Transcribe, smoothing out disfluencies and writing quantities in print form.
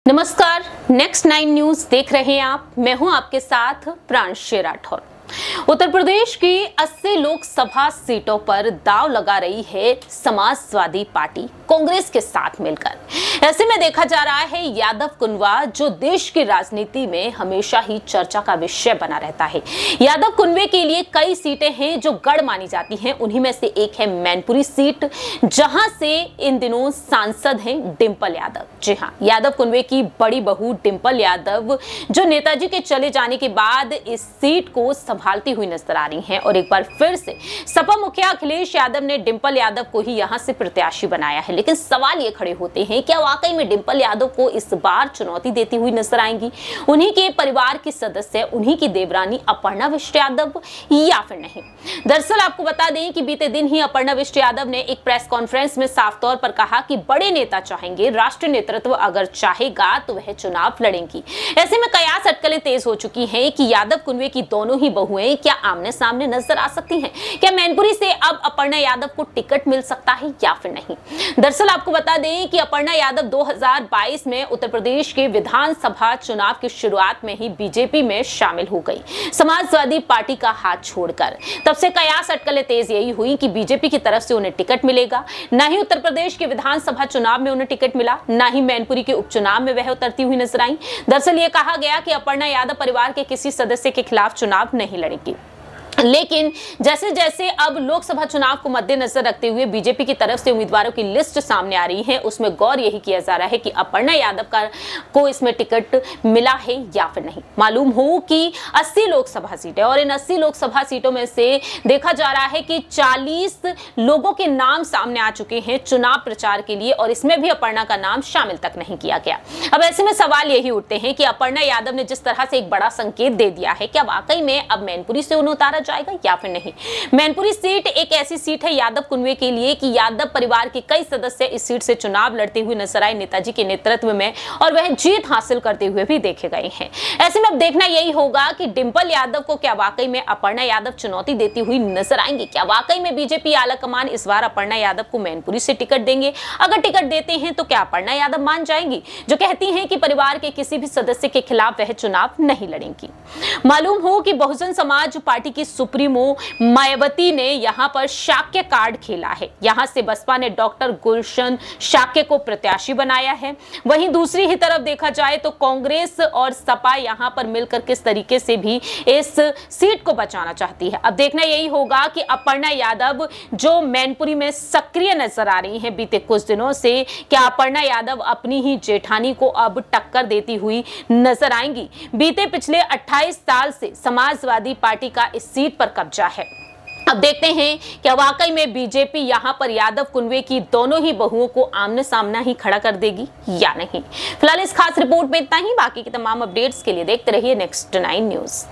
नमस्कार, next 9 news देख रहे हैं आप। मैं हूं आपके साथ प्रांशी राठौर। उत्तर प्रदेश की 80 लोकसभा सीटों पर दांव लगा रही है समाजवादी पार्टी कांग्रेस के साथ मिलकर। ऐसे में देखा जा रहा है यादव कुनवा जो देश की राजनीति में हमेशा ही चर्चा का विषय बना रहता है। यादव कुनवे के लिए कई सीटें हैं जो गढ़ मानी जाती हैं। उन्हीं में से एक है मैनपुरी सीट, जहां से इन दिनों सांसद हैं डिंपल यादव। जी हां, यादव कुनवे की बड़ी बहू डिंपल यादव जो नेताजी के चले जाने के बाद इस सीट को संभालती हुई नजर आ रही हैं और एक बार फिर से सपा मुखिया अखिलेश यादव ने डिंपल यादव को ही यहां से प्रत्याशी बनाया है। लेकिन सवाल ये खड़े होते हैं, क्या वाकई में डिंपल यादव को इस बार चुनौती देती हुई नजर आएंगी उन्हीं के परिवार की सदस्य, उन्हीं की देवरानी अपर्णा विष्ट यादव, या फिर नहीं? दरअसल आपको बता दें कि बीते दिन ही अपर्णा विष्ट यादव ने एक प्रेस कॉन्फ्रेंस में साफ तौर पर कहा कि बड़े नेता चाहेंगे, राष्ट्रीय नेतृत्व अगर चाहेगा तो वह चुनाव लड़ेंगी। ऐसे में कयास अटकलें तेज हो चुकी हैं कि यादव कुनवे की दोनों ही बहुएं क्या आमने सामने नजर आ सकती हैं। क्या मैनपुरी से अब अपर्णा यादव को टिकट मिल सकता है या फिर नहीं? दरअसल आपको बता दें कि अपर्णा यादव 2022 में उत्तर प्रदेश के विधानसभा चुनाव की शुरुआत में ही बीजेपी में शामिल हो गई, समाजवादी पार्टी का हाथ छोड़कर। तब से कयास अटकलें तेज यही हुई कि बीजेपी की तरफ से उन्हें टिकट मिलेगा। ना ही उत्तर प्रदेश के विधानसभा चुनाव में उन्हें टिकट मिला, ना ही मैनपुरी के उपचुनाव में वह उतरती हुई नजर आई। दरअसल ये कहा गया कि अपर्णा यादव परिवार के किसी सदस्य के खिलाफ चुनाव नहीं लड़ेगी। लेकिन जैसे जैसे अब लोकसभा चुनाव को मद्देनजर रखते हुए बीजेपी की तरफ से उम्मीदवारों की लिस्ट सामने आ रही है, उसमें गौर यही किया जा रहा है कि अपर्णा यादव को इसमें टिकट मिला है या फिर नहीं। मालूम हो कि 80 लोकसभा सीटें और इन 80 लोकसभा सीटों में से देखा जा रहा है कि 40 लोगों के नाम सामने आ चुके हैं चुनाव प्रचार के लिए और इसमें भी अपर्णा का नाम शामिल तक नहीं किया गया। अब ऐसे में सवाल यही उठते हैं कि अपर्णा यादव ने जिस तरह से एक बड़ा संकेत दे दिया है, क्या वाकई में अब मैनपुरी से उन्हें उतारा जाएगा या फिर नहीं? मैनपुरी सीट एक ऐसी सीट है यादव कुनवे के लिए कि यादव परिवार के कई सदस्य इस सीट से चुनाव लड़ते हुए नजर आए नेताजी के नेतृत्व में और वह जीत हासिल करते हुए भी देखे गए हैं। ऐसे में अब देखना यही होगा कि डिंपल यादव को क्या वाकई में अपर्णा यादव चुनौती देती हुई नजर आएंगी। क्या वाकई में बीजेपी आलाकमान इस बार अपर्णा यादव को मैनपुरी से टिकट देंगे? अगर टिकट देते हैं तो क्या अपर्णा यादव मान जाएंगी जो कहती हैं कि परिवार के किसी भी सदस्य के खिलाफ वह चुनाव नहीं लड़ेंगी? मालूम हो कि बहुजन समाज पार्टी की सुप्रीमो मायावती ने यहां पर शाक्य कार्ड खेला है। यहां से बसपा ने डॉक्टर गुलशन शाक्य को प्रत्याशी बनाया है। वहीं दूसरी ही तरफ देखा जाए तो कांग्रेस और सपा यहां पर मिलकर किस तरीके से भी इस सीट को बचाना चाहती है। अब देखना यही होगा कि अपर्णा यादव जो मैनपुरी में सक्रिय नजर आ रही हैं बीते कुछ दिनों से, क्या अपर्णा यादव अपनी ही जेठानी को अब टक्कर देती हुई नजर आएंगी? बीते पिछले 28 साल से समाजवादी पार्टी का इस सीट पर कब्जा है। अब देखते हैं क्या वाकई में बीजेपी यहां पर यादव कुनवे की दोनों ही बहुओं को आमने सामने ही खड़ा कर देगी या नहीं। फिलहाल इस खास रिपोर्ट में इतना ही। बाकी की तमाम अपडेट्स के लिए देखते रहिए नेक्स्ट 9 न्यूज।